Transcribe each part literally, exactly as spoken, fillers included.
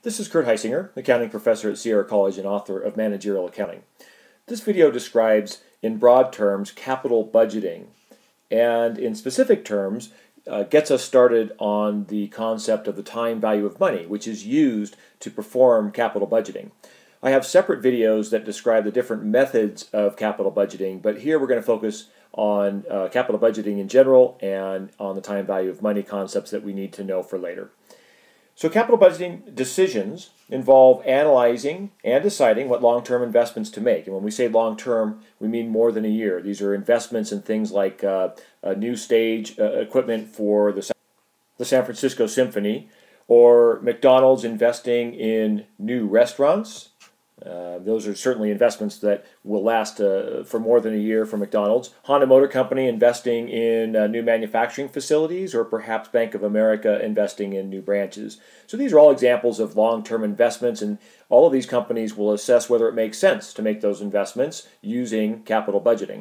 This is Kurt Heisinger, accounting professor at Sierra College and author of Managerial Accounting. This video describes, in broad terms, capital budgeting, and in specific terms, uh, gets us started on the concept of the time value of money, which is used to perform capital budgeting. I have separate videos that describe the different methods of capital budgeting, but here we're going to focus on uh, capital budgeting in general and on the time value of money concepts that we need to know for later. So capital budgeting decisions involve analyzing and deciding what long-term investments to make. And when we say long-term, we mean more than a year. These are investments in things like uh, a new stage uh, equipment for the, the San Francisco Symphony, or McDonald's investing in new restaurants. Uh, those are certainly investments that will last uh, for more than a year for McDonald's. Honda Motor Company investing in uh, new manufacturing facilities, or perhaps Bank of America investing in new branches. So these are all examples of long-term investments, and all of these companies will assess whether it makes sense to make those investments using capital budgeting.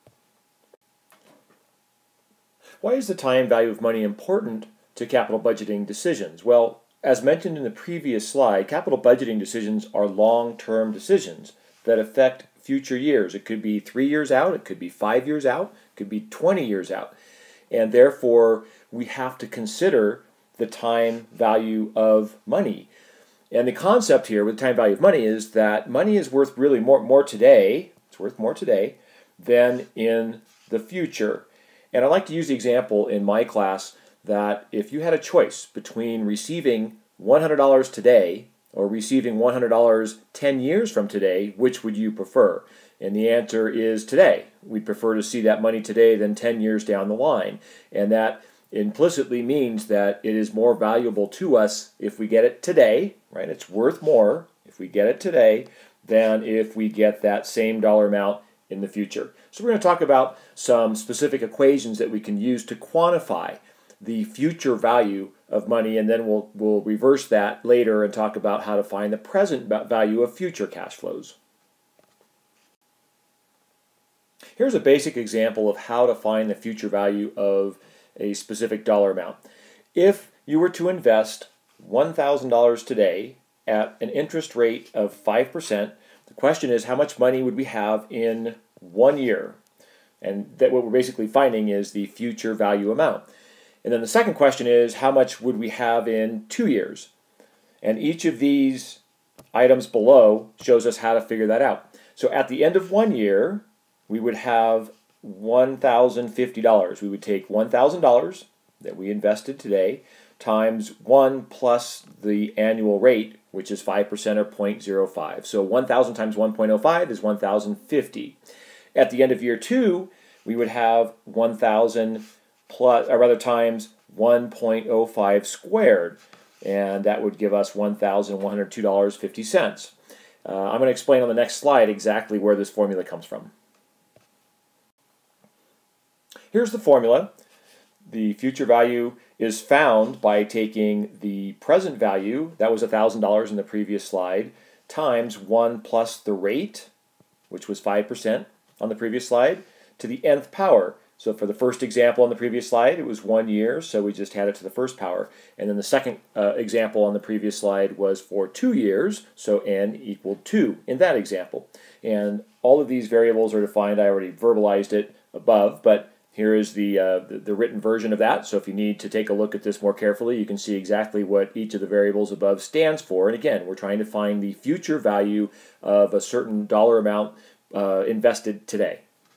Why is the time value of money important to capital budgeting decisions? Well, as mentioned in the previous slide, capital budgeting decisions are long-term decisions that affect future years. It could be three years out, it could be five years out, it could be twenty years out. And therefore, we have to consider the time value of money. And the concept here with time value of money is that money is worth really more, more today, it's worth more today than in the future. And I like to use the example in my class that if you had a choice between receiving one hundred dollars today or receiving one hundred dollars ten years from today, which would you prefer? And the answer is today. We'd prefer to see that money today than ten years down the line. And that implicitly means that it is more valuable to us if we get it today, right? It's worth more if we get it today than if we get that same dollar amount in the future. So we're going to talk about some specific equations that we can use to quantify the future value of money, and then we'll, we'll reverse that later and talk about how to find the present value of future cash flows. Here's a basic example of how to find the future value of a specific dollar amount. If you were to invest one thousand dollars today at an interest rate of five percent, the question is, how much money would we have in one year? And that what we're basically finding is the future value amount. And then the second question is, how much would we have in two years? And each of these items below shows us how to figure that out. So at the end of one year, we would have one thousand fifty dollars. We would take one thousand dollars that we invested today times one plus the annual rate, which is five percent or zero point zero five. So one thousand times one point zero five is one thousand fifty. At the end of year two, we would have one thousand plus, or rather times one point zero five squared, and that would give us one thousand one hundred two dollars and fifty cents. Uh, I'm going to explain on the next slide exactly where this formula comes from. Here's the formula. The future value is found by taking the present value, that was one thousand dollars in the previous slide, times one plus the rate, which was five percent on the previous slide, to the nth power. So for the first example on the previous slide, it was one year, so we just had it to the first power. And then the second uh, example on the previous slide was for two years, so n equaled two in that example. And all of these variables are defined. I already verbalized it above, but here is the, uh, the, the written version of that. So if you need to take a look at this more carefully, you can see exactly what each of the variables above stands for. And again, we're trying to find the future value of a certain dollar amount uh, invested today.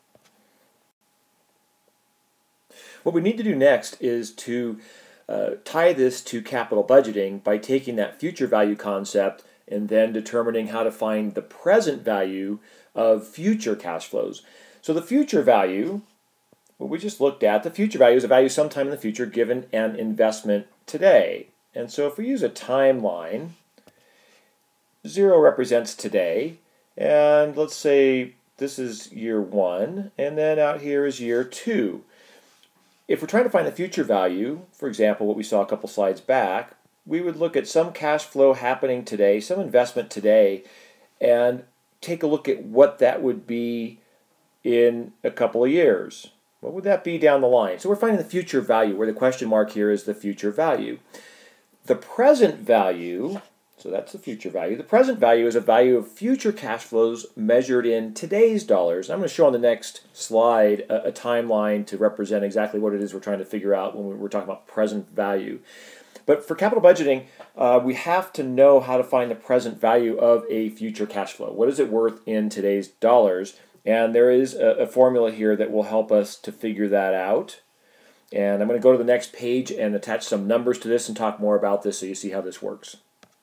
What we need to do next is to uh, tie this to capital budgeting by taking that future value concept and then determining how to find the present value of future cash flows. So the future value, what we just looked at, the future value is a value sometime in the future given an investment today. And so if we use a timeline, zero represents today, and let's say this is year one, and then out here is year two. If we're trying to find the future value, for example, what we saw a couple slides back, we would look at some cash flow happening today, some investment today, and take a look at what that would be in a couple of years. What would that be down the line? So we're finding the future value, where the question mark here is the future value. The present value, this So that's the future value. The present value is a value of future cash flows measured in today's dollars. I'm going to show on the next slide a, a timeline to represent exactly what it is we're trying to figure out when we're talking about present value. But for capital budgeting, uh, we have to know how to find the present value of a future cash flow. What is it worth in today's dollars? And there is a, a formula here that will help us to figure that out. And I'm going to go to the next page and attach some numbers to this and talk more about this so you see how this works.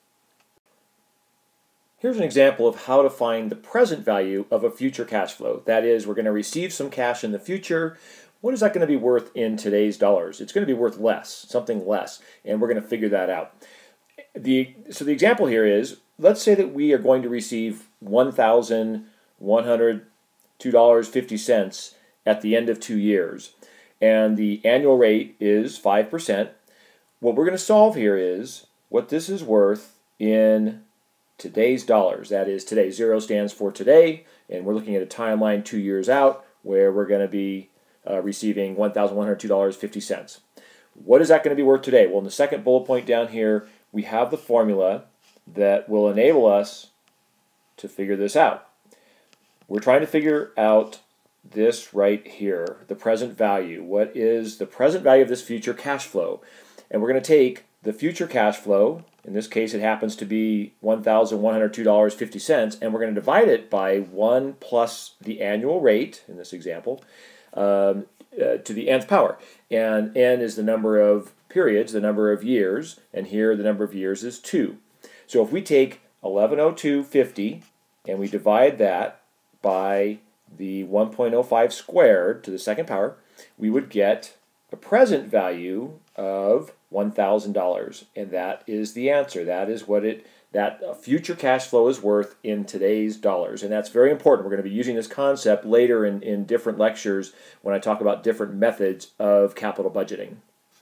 Here's an example of how to find the present value of a future cash flow. That is, we're going to receive some cash in the future. What is that going to be worth in today's dollars? It's going to be worth less, something less, and we're going to figure that out. The, so the example here is, let's say that we are going to receive one thousand one hundred two dollars and fifty cents at the end of two years. And the annual rate is five percent. What we're going to solve here is what this is worth in today's dollars. That is today. Zero stands for today, and we're looking at a timeline two years out where we're going to be uh, receiving one thousand one hundred two dollars and fifty cents. What is that going to be worth today? Well, in the second bullet point down here, we have the formula that will enable us to figure this out. We're trying to figure out this right here, the present value. What is the present value of this future cash flow? And we're going to take the future cash flow, in this case it happens to be one thousand one hundred two dollars and fifty cents, and we're going to divide it by one plus the annual rate, in this example, um, uh, to the nth power. And n is the number of periods, the number of years, and here the number of years is two. So if we take eleven oh two fifty and we divide that by the one point oh five squared to the second power, we would get a present value of one thousand dollars, and that is the answer. That is what it that future cash flow is worth in today's dollars, and that's very important. We're going to be using this concept later in, in different lectures when I talk about different methods of capital budgeting.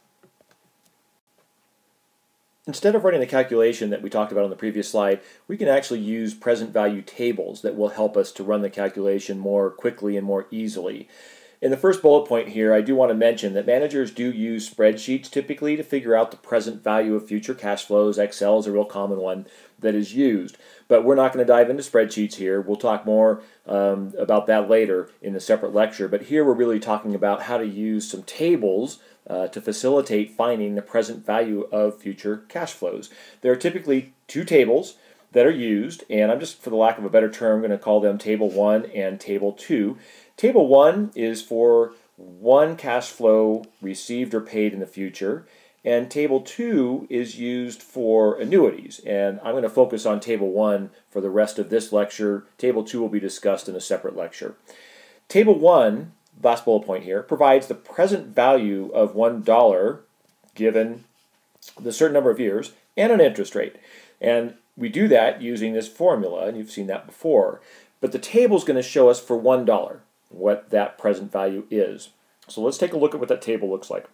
Instead of writing the calculation that we talked about on the previous slide, we can actually use present value tables that will help us to run the calculation more quickly and more easily. In the first bullet point here, I do want to mention that managers do use spreadsheets typically to figure out the present value of future cash flows. Excel is a real common one that is used. But we're not going to dive into spreadsheets here. We'll talk more um, about that later in a separate lecture. But here we're really talking about how to use some tables Uh, to facilitate finding the present value of future cash flows. There are typically two tables that are used, and I'm just, for the lack of a better term, going to call them Table one and Table two. Table one is for one cash flow received or paid in the future, and Table two is used for annuities. And I'm going to focus on Table one for the rest of this lecture. Table two will be discussed in a separate lecture. Table one, last bullet point here, provides the present value of one dollar given the certain number of years and an interest rate. And we do that using this formula, and you've seen that before. But the table is going to show us for one dollar what that present value is. So let's take a look at what that table looks like.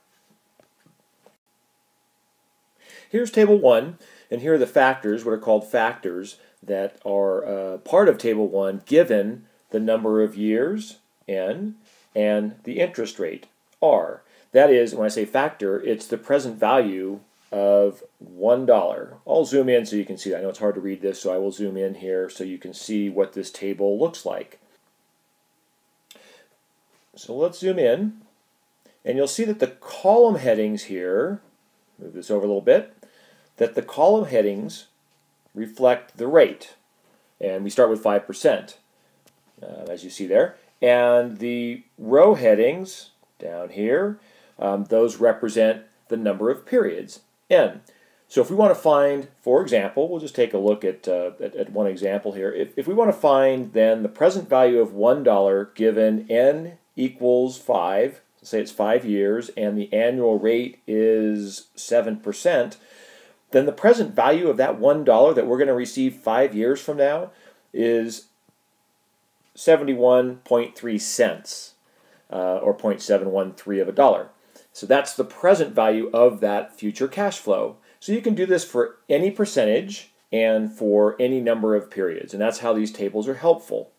Here's Table one, and here are the factors, what are called factors, that are uh, part of Table one given the number of years, n, and the interest rate, R. That is, when I say factor, it's the present value of one dollar. I'll zoom in so you can see that. I know it's hard to read this, so I will zoom in here so you can see what this table looks like. So let's zoom in, and you'll see that the column headings here, move this over a little bit, that the column headings reflect the rate. And we start with five percent, uh, as you see there. And the row headings down here, um, those represent the number of periods, n. So if we want to find, for example, we'll just take a look at, uh, at, at one example here. If, if we want to find then the present value of one dollar given n equals five, say it's five years, and the annual rate is seven percent, then the present value of that one dollar that we're going to receive five years from now is seventy-one point three cents, uh, or zero point seven one three of a dollar. So that's the present value of that future cash flow. So you can do this for any percentage and for any number of periods, and that's how these tables are helpful.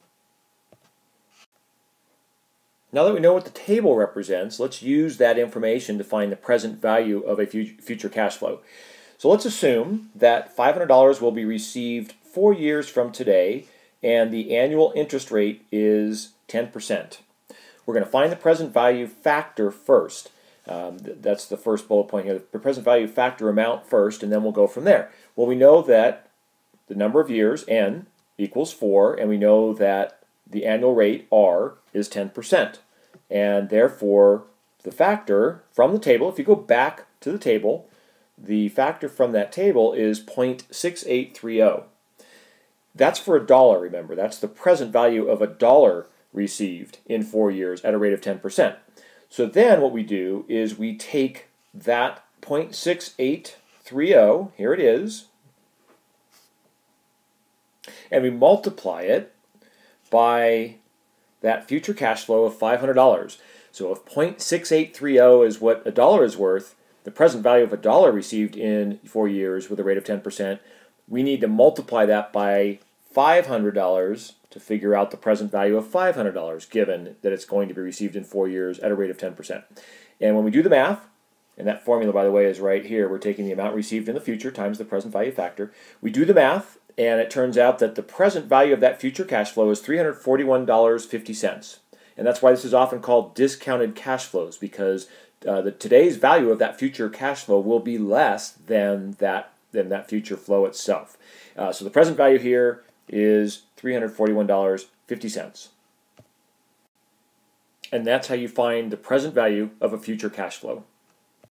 Now that we know what the table represents, let's use that information to find the present value of a future cash flow. So let's assume that five hundred dollars will be received four years from today, and the annual interest rate is ten percent. We're going to find the present value factor first. Um, th that's the first bullet point here, the present value factor amount first, and then we'll go from there. Well, we know that the number of years, n, equals four, and we know that the annual rate, r, is ten percent. And therefore, the factor from the table, if you go back to the table, the factor from that table is zero point six eight three zero. That's for a dollar, remember. That's the present value of a dollar received in four years at a rate of ten percent. So then what we do is we take that zero point six eight three zero, here it is, and we multiply it by that future cash flow of five hundred dollars. So if zero point six eight three zero is what a dollar is worth, the present value of a dollar received in four years with a rate of ten percent, we need to multiply that by five hundred dollars to figure out the present value of five hundred dollars, given that it's going to be received in four years at a rate of ten percent. And when we do the math, and that formula, by the way, is right here, we're taking the amount received in the future times the present value factor. We do the math, and it turns out that the present value of that future cash flow is three hundred forty-one dollars and fifty cents. And that's why this is often called discounted cash flows, because uh, the today's value of that future cash flow will be less than that, than that future flow itself. Uh, so the present value here is three hundred forty-one dollars and fifty cents. And that's how you find the present value of a future cash flow.